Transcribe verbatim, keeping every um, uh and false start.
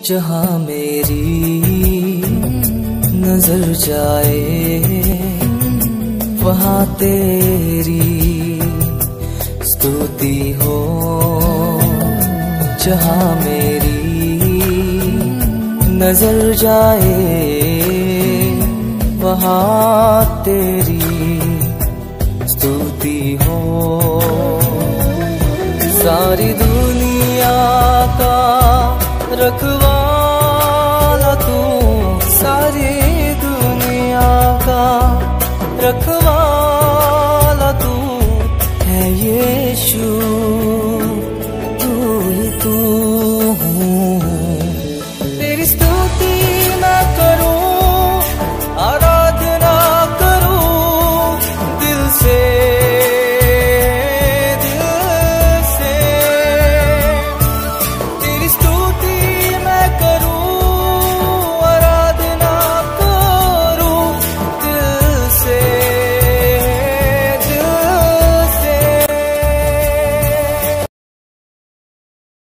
जहाँ मेरी नजर जाए वहाँ तेरी स्तुति हो। जहाँ मेरी नजर जाए वहाँ तेरी स्तुति हो। सारी दुनिया का रखवाला तू, सारी दुनिया का रखवाला